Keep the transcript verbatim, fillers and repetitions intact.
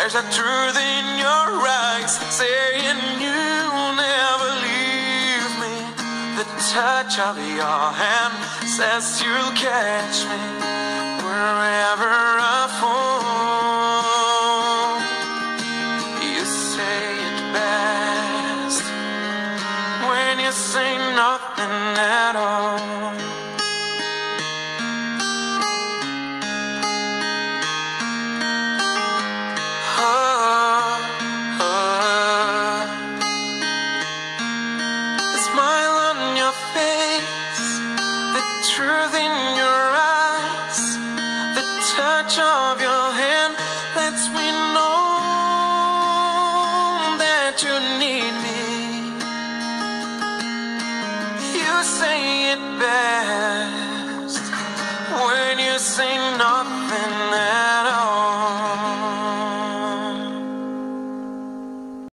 There's a truth in your eyes saying you'll never leave me. The touch of your hand says you'll catch me wherever I fall. You say it best when you say nothing at all. Truth in your eyes, the touch of your hand lets me know that you need me. You say it best when you say nothing else.